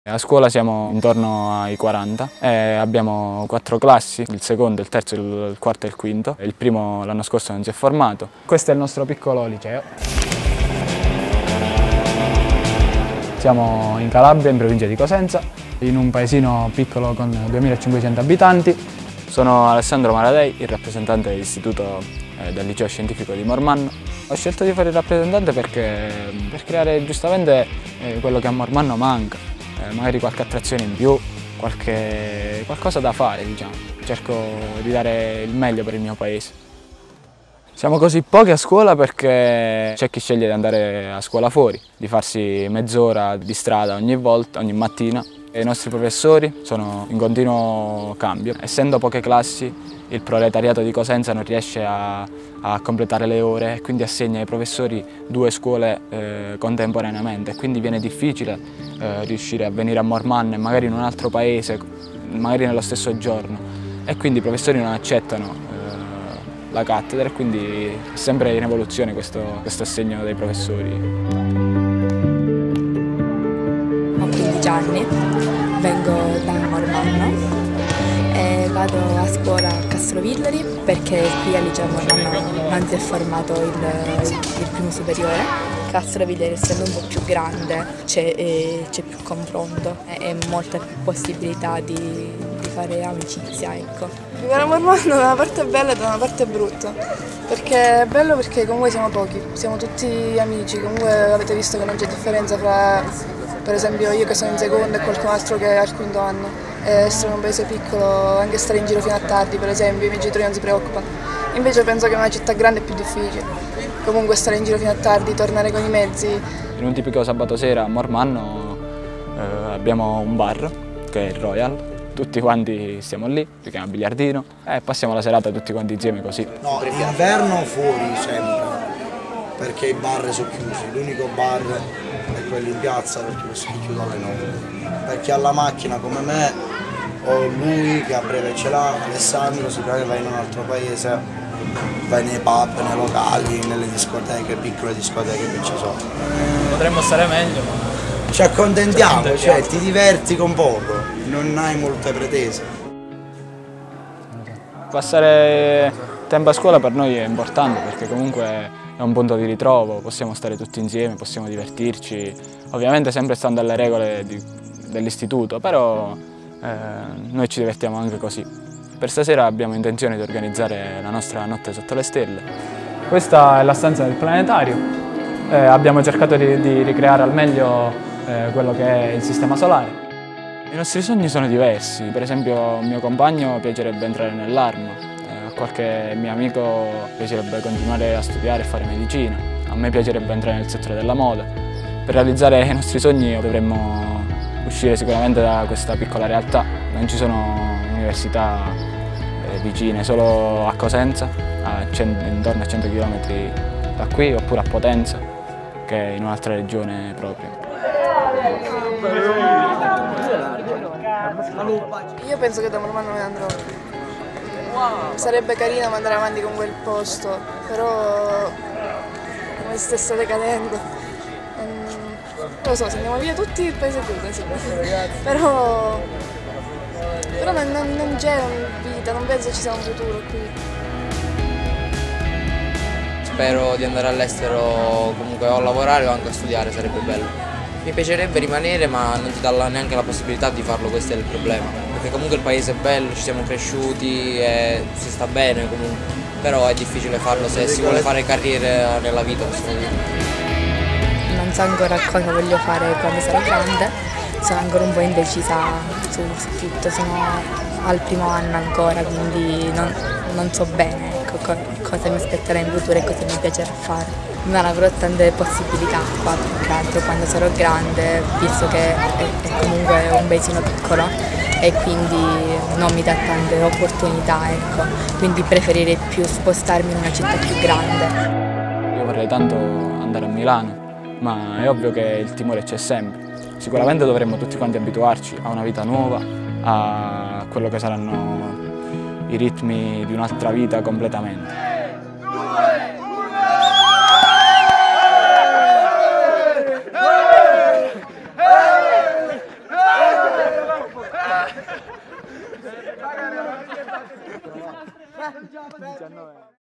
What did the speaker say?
A scuola siamo intorno ai 40 e abbiamo 4 classi, il secondo, il terzo, il quarto e il quinto. Il primo l'anno scorso non si è formato. Questo è il nostro piccolo liceo. Siamo in Calabria, in provincia di Cosenza, in un paesino piccolo con 2500 abitanti. Sono Alessandro Maradei, il rappresentante dell'istituto del liceo scientifico di Mormanno. Ho scelto di fare il rappresentante per creare giustamente quello che a Mormanno manca. Magari qualche attrazione in più, qualcosa da fare, diciamo. Cerco di dare il meglio per il mio paese. Siamo così pochi a scuola perché c'è chi sceglie di andare a scuola fuori, di farsi mezz'ora di strada ogni volta, ogni mattina. E i nostri professori sono in continuo cambio. Essendo poche classi, il proletariato di Cosenza non riesce a completare le ore e quindi assegna ai professori 2 scuole contemporaneamente. Quindi viene difficile riuscire a venire a Mormanno e magari in un altro paese, magari nello stesso giorno. E quindi i professori non accettano la cattedra e quindi è sempre in evoluzione questo assegno dei professori. Ho 15 anni, vengo da Mormanno e vado a scuola a Castrovillari perché qui al liceo Mormanno non si è formato il primo superiore. Castrovillari, essendo un po' più grande, c'è più confronto e molte più possibilità di fare amicizia, ecco. Vivere a Mormanno da una parte è bella e da una parte è brutto, perché è bello perché comunque siamo pochi, siamo tutti amici, comunque avete visto che non c'è differenza fra, per esempio, io che sono in secondo e qualcun altro che è al quinto anno. Essere in un paese piccolo, anche stare in giro fino a tardi, per esempio, i miei genitori non si preoccupano. Invece penso che in una città grande è più difficile. Comunque stare in giro fino a tardi, tornare con i mezzi. In un tipico sabato sera a Mormanno abbiamo un bar che è il Royal. Tutti quanti stiamo lì, si chiama biliardino e passiamo la serata tutti quanti insieme così. No, d'inverno fuori sempre, perché i bar sono chiusi. L'unico bar è quello in piazza perché questo è chiuso alle 9. Perché alla macchina come me o lui che a breve ce l'ha, Alessandro, sicuramente va in un altro paese, vai nei pub, nei locali, nelle discoteche, piccole discoteche che ci sono. Potremmo stare meglio, ma ci accontentiamo, cioè ti diverti con poco, non hai molte pretese. passare tempo a scuola per noi è importante perché comunque è un punto di ritrovo, possiamo stare tutti insieme, possiamo divertirci, ovviamente sempre stando alle regole dell'istituto, però noi ci divertiamo anche così. Per stasera abbiamo intenzione di organizzare la nostra notte sotto le stelle. Questa è la stanza del planetario, abbiamo cercato di ricreare al meglio quello che è il sistema solare. I nostri sogni sono diversi, per esempio a mio compagno piacerebbe entrare nell'Arma, a qualche mio amico piacerebbe continuare a studiare e fare medicina, a me piacerebbe entrare nel settore della moda. Per realizzare i nostri sogni dovremmo uscire sicuramente da questa piccola realtà, non ci sono università vicine, solo a Cosenza, intorno a 100 km da qui, oppure a Potenza, che è in un'altra regione proprio. Io penso che da Mormanno me ne andrò. Sarebbe carino andare avanti con quel posto, però come stesse decadendo. Non lo so, se andiamo via tutti il paese chiude, sì. Però non c'è vita, non penso ci sia un futuro qui. Spero di andare all'estero comunque o a lavorare o anche a studiare, sarebbe bello. Mi piacerebbe rimanere ma non ti dà neanche la possibilità di farlo, questo è il problema. Perché comunque il paese è bello, ci siamo cresciuti e si sta bene comunque. Però è difficile farlo se si vuole fare carriera nella vita, possiamo dire. Non so ancora cosa voglio fare quando sarò grande, sono ancora un po' indecisa su tutto, sono al primo anno ancora, quindi non so bene cosa mi aspetterà in futuro e cosa mi piacerà fare. Non avrò tante possibilità qua, più che altro quando sarò grande, visto che è comunque un paesino piccolo e quindi non mi dà tante opportunità, ecco. Quindi preferirei più spostarmi in una città più grande. Io vorrei tanto andare a Milano, ma è ovvio che il timore c'è sempre. Sicuramente dovremmo tutti quanti abituarci a una vita nuova, a quello che saranno i ritmi di un'altra vita completamente. 19.